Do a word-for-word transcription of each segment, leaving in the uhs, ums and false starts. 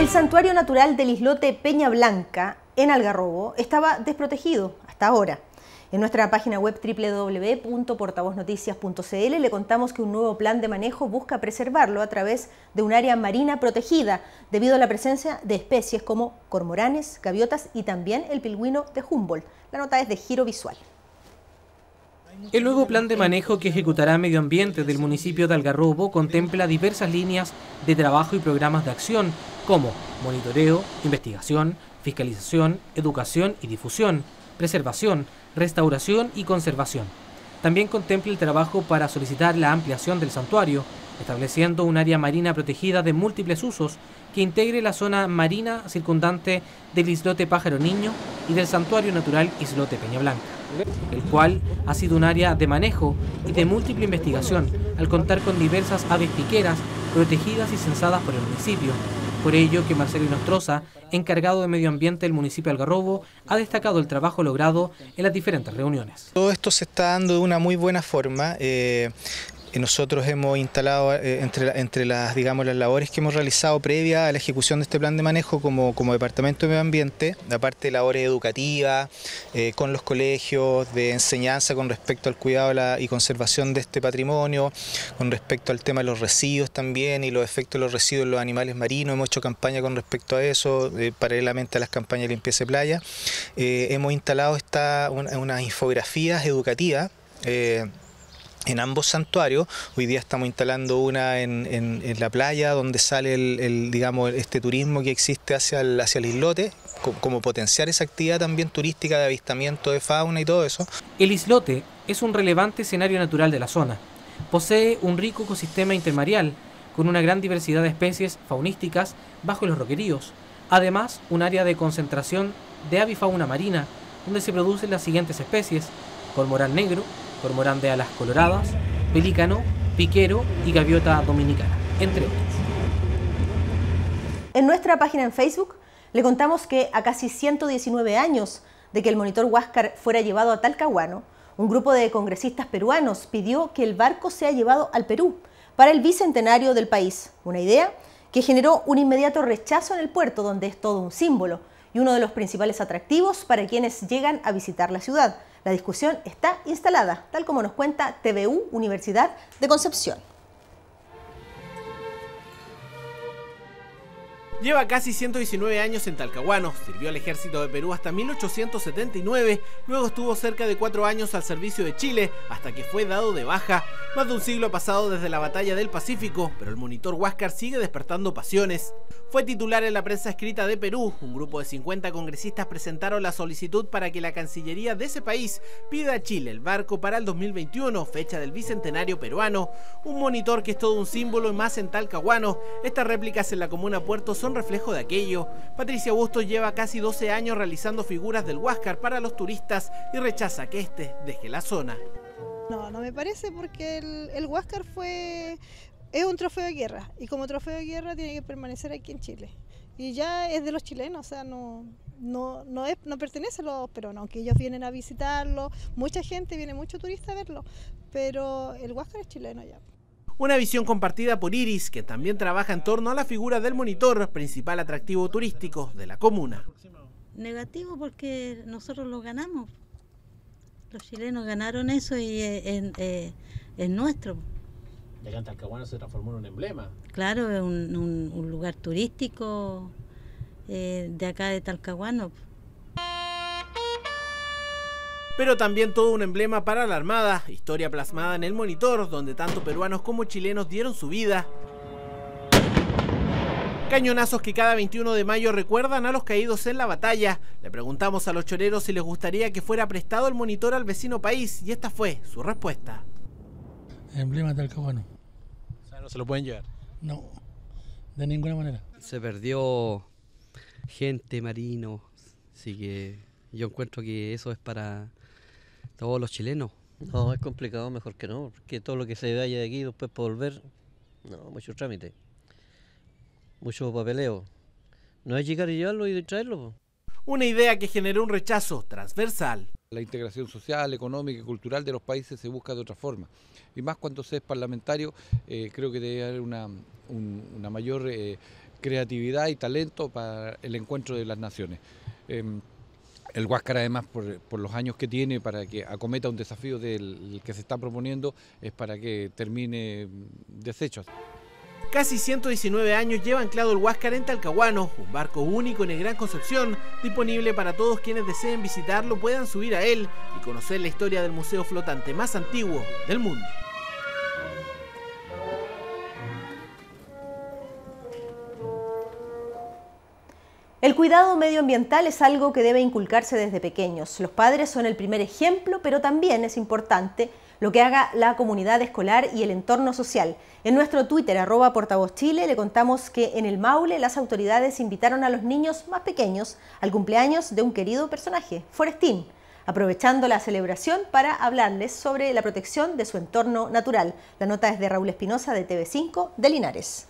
El santuario natural del islote Peña Blanca, en Algarrobo, estaba desprotegido hasta ahora. En nuestra página web doble u doble u doble u punto portavoz noticias punto c l le contamos que un nuevo plan de manejo busca preservarlo a través de un área marina protegida debido a la presencia de especies como cormoranes, gaviotas y también el pingüino de Humboldt. La nota es de Giro Visual. El nuevo plan de manejo que ejecutará Medio Ambiente del municipio de Algarrobo contempla diversas líneas de trabajo y programas de acción como monitoreo, investigación, fiscalización, educación y difusión, preservación, restauración y conservación. También contempla el trabajo para solicitar la ampliación del santuario, estableciendo un área marina protegida de múltiples usos que integre la zona marina circundante del islote Pájaro Niño y del santuario natural islote Peña Blanca, el cual ha sido un área de manejo y de múltiple investigación al contar con diversas aves piqueras protegidas y censadas por el municipio. Por ello que Marcelo Inostroza, encargado de Medio Ambiente del municipio de Algarrobo, ha destacado el trabajo logrado en las diferentes reuniones. Todo esto se está dando de una muy buena forma. Eh, Nosotros hemos instalado eh, entre, entre las, digamos, las labores que hemos realizado previa a la ejecución de este plan de manejo como, como Departamento de Medio Ambiente, aparte de labores educativas, eh, con los colegios, de enseñanza con respecto al cuidado la, y conservación de este patrimonio, con respecto al tema de los residuos también y los efectos de los residuos en los animales marinos. Hemos hecho campaña con respecto a eso, eh, paralelamente a las campañas de limpieza de playa. Eh, hemos instalado esta, una, unas infografías educativas eh, en ambos santuarios. Hoy día estamos instalando una en, en, en la playa donde sale el, el, digamos, este turismo que existe hacia el, hacia el islote, como, como potenciar esa actividad también turística de avistamiento de fauna y todo eso. El islote es un relevante escenario natural de la zona. Posee un rico ecosistema intermareal con una gran diversidad de especies faunísticas bajo los roqueríos. Además, un área de concentración de avifauna marina donde se producen las siguientes especies: cormorán negro, cormorán de alas coloradas, pelícano, piquero y gaviota dominicana, entre otros. En nuestra página en Facebook le contamos que a casi ciento diecinueve años de que el monitor Huáscar fuera llevado a Talcahuano, un grupo de congresistas peruanos pidió que el barco sea llevado al Perú para el bicentenario del país, una idea que generó un inmediato rechazo en el puerto, donde es todo un símbolo y uno de los principales atractivos para quienes llegan a visitar la ciudad. La discusión está instalada, tal como nos cuenta T V U Universidad de Concepción. Lleva casi ciento diecinueve años en Talcahuano, sirvió al ejército de Perú hasta mil ochocientos setenta y nueve, luego estuvo cerca de cuatro años al servicio de Chile, hasta que fue dado de baja. Más de un siglo ha pasado desde la batalla del Pacífico, pero el monitor Huáscar sigue despertando pasiones. Fue titular en la prensa escrita de Perú. Un grupo de cincuenta congresistas presentaron la solicitud para que la Cancillería de ese país pida a Chile el barco para el dos mil veintiuno, fecha del bicentenario peruano. Un monitor que es todo un símbolo y más en Talcahuano. Estas réplicas en la comuna Puerto son reflejo de aquello. Patricia Bustos lleva casi doce años realizando figuras del Huáscar para los turistas y rechaza que este deje la zona. No, no me parece, porque el, el Huáscar fue, es un trofeo de guerra y como trofeo de guerra tiene que permanecer aquí en Chile. Y ya es de los chilenos, o sea, no, no, no, es, no pertenece a los peruanos, aunque ellos vienen a visitarlo, mucha gente, viene mucho turista a verlo, pero el Huáscar es chileno ya. Una visión compartida por Iris, que también trabaja en torno a la figura del monitor, principal atractivo turístico de la comuna. Negativo porque nosotros lo ganamos. Los chilenos ganaron eso y es eh, eh, nuestro. De acá en Talcahuano se transformó en un emblema. Claro, es un, un, un lugar turístico eh, de acá de Talcahuano. Pero también todo un emblema para la Armada, historia plasmada en el monitor, donde tanto peruanos como chilenos dieron su vida. Cañonazos que cada veintiuno de mayo recuerdan a los caídos en la batalla. Le preguntamos a los choreros si les gustaría que fuera prestado el monitor al vecino país, y esta fue su respuesta. Emblema talcahuano. O sea, ¿no se lo pueden llevar? No, de ninguna manera. Se perdió gente, marino, así que yo encuentro que eso es para todos los chilenos. No, es complicado, mejor que no, porque todo lo que se vaya de aquí después para volver, no, mucho trámite, mucho papeleo. No es llegar y llevarlo y traerlo. Una idea que generó un rechazo transversal. La integración social, económica y cultural de los países se busca de otra forma. Y más cuando se es parlamentario, eh, creo que debe haber una, un, una mayor eh, creatividad y talento para el encuentro de las naciones. Eh, el Huáscar, además, por, por los años que tiene para que acometa un desafío del que se está proponiendo, es para que termine deshecho. Casi ciento diecinueve años lleva anclado el Huáscar en Talcahuano, un barco único en el Gran Concepción, disponible para todos quienes deseen visitarlo, puedan subir a él y conocer la historia del museo flotante más antiguo del mundo. El cuidado medioambiental es algo que debe inculcarse desde pequeños. Los padres son el primer ejemplo, pero también es importante lo que haga la comunidad escolar y el entorno social. En nuestro Twitter, arroba Portavoz Chile, le contamos que en el Maule las autoridades invitaron a los niños más pequeños al cumpleaños de un querido personaje, Forestín, aprovechando la celebración para hablarles sobre la protección de su entorno natural. La nota es de Raúl Espinosa de T V cinco de Linares.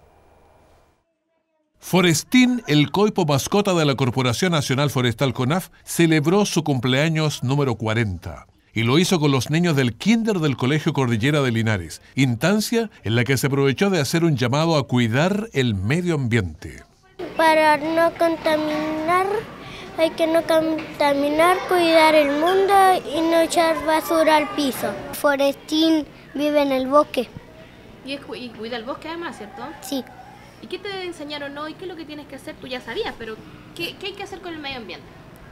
Forestín, el coipo mascota de la Corporación Nacional Forestal CONAF, celebró su cumpleaños número cuarenta. Y lo hizo con los niños del Kinder del Colegio Cordillera de Linares, instancia en la que se aprovechó de hacer un llamado a cuidar el medio ambiente. Para no contaminar, hay que no contaminar, cuidar el mundo y no echar basura al piso. Forestín vive en el bosque. Y, es, y cuida el bosque además, ¿cierto? Sí. ¿Y qué te enseñaron hoy? ¿Qué es lo que tienes que hacer? Tú ya sabías, pero ¿qué, qué hay que hacer con el medio ambiente?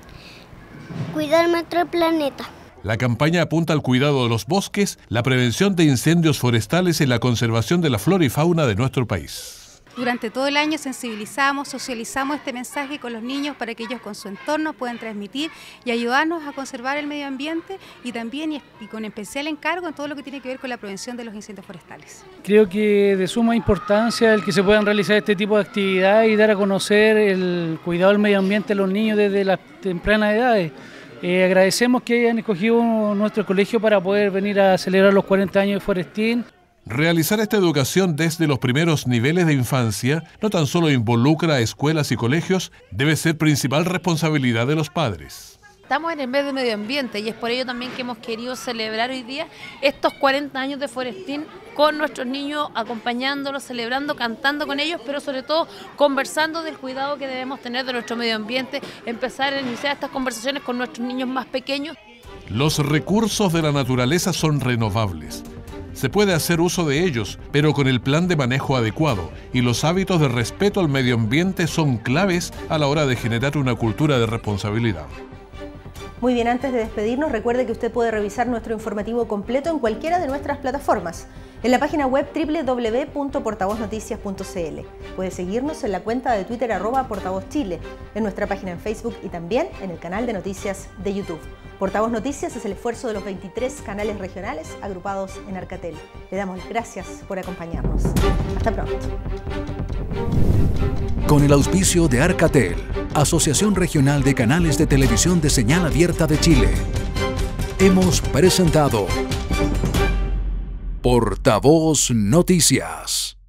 Cuidar nuestro planeta. La campaña apunta al cuidado de los bosques, la prevención de incendios forestales y la conservación de la flora y fauna de nuestro país. Durante todo el año sensibilizamos, socializamos este mensaje con los niños para que ellos con su entorno puedan transmitir y ayudarnos a conservar el medio ambiente y también y, y con especial encargo en todo lo que tiene que ver con la prevención de los incendios forestales. Creo que de suma importancia el que se puedan realizar este tipo de actividades y dar a conocer el cuidado del medio ambiente a los niños desde las tempranas edades. Eh, agradecemos que hayan escogido nuestro colegio para poder venir a celebrar los cuarenta años de Forestín. Realizar esta educación desde los primeros niveles de infancia no tan solo involucra a escuelas y colegios, debe ser principal responsabilidad de los padres. Estamos en el mes de medio ambiente y es por ello también que hemos querido celebrar hoy día estos cuarenta años de Forestín con nuestros niños, acompañándolos, celebrando, cantando con ellos, pero sobre todo conversando del cuidado que debemos tener de nuestro medio ambiente, empezar a iniciar estas conversaciones con nuestros niños más pequeños. Los recursos de la naturaleza son renovables. Se puede hacer uso de ellos, pero con el plan de manejo adecuado, y los hábitos de respeto al medio ambiente son claves a la hora de generar una cultura de responsabilidad. Muy bien, antes de despedirnos, recuerde que usted puede revisar nuestro informativo completo en cualquiera de nuestras plataformas. En la página web doble u doble u doble u punto portavoz noticias punto c l. Puede seguirnos en la cuenta de Twitter arroba Portavoz Chile, en nuestra página en Facebook y también en el canal de noticias de YouTube. Portavoz Noticias es el esfuerzo de los veintitrés canales regionales agrupados en Arcatel. Le damos las gracias por acompañarnos. Hasta pronto. Con el auspicio de Arcatel, Asociación Regional de Canales de Televisión de Señal Abierta de Chile, hemos presentado Portavoz Noticias.